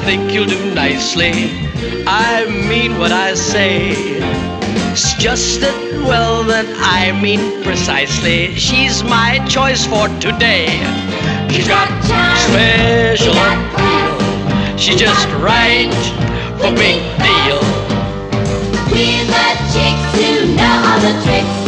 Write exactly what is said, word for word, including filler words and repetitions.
think you'll do nicely. I mean what I say. It's just that, well, then I mean precisely. She's my choice for today. She's got special appeal. She's just right for big deal. We're the chicks who know all the tricks.